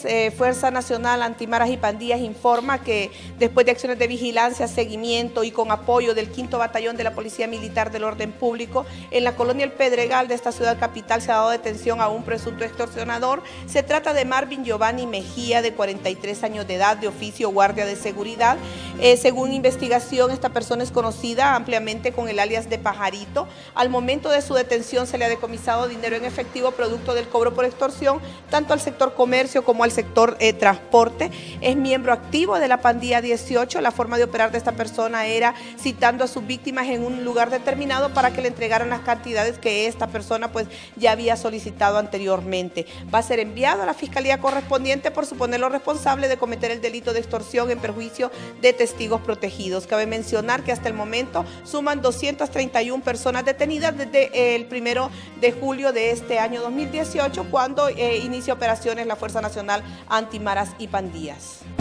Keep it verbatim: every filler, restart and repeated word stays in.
tardes. Eh, Fuerza Nacional Antimaras y Pandillas informa que después de acciones de vigilancia, seguimiento y con apoyo del quinto Batallón de la Policía Militar del Orden Público, en la colonia El Pedregal de esta ciudad capital se ha dado detención a un presunto extorsionador. Se trata de Marvin Giovanni Mejía, de cuarenta y tres años de edad, de oficio guardia de seguridad. Eh, según investigación, esta persona es conocida ampliamente con el alias de Pajarito. Al momento de su detención se le ha decomisado dinero en efectivo producto del cobro por extorsión, tanto al sector comercio como al sector eh, transporte. Es miembro activo de la pandilla dieciocho. La forma de operar de esta persona era citando a sus víctimas en un lugar determinado para que le entregaran las cantidades que esta persona pues ya había solicitado anteriormente. Va a ser enviado a la fiscalía correspondiente por suponerlo responsable de cometer el delito de extorsión en perjuicio de testigos protegidos. Cabe mencionar que hasta el momento suman doscientas treinta y una personas detenidas desde el primero de julio de este año dos mil dieciocho, cuando eh, inicia operaciones la Fuerza Nacional Antimaras y Pandillas.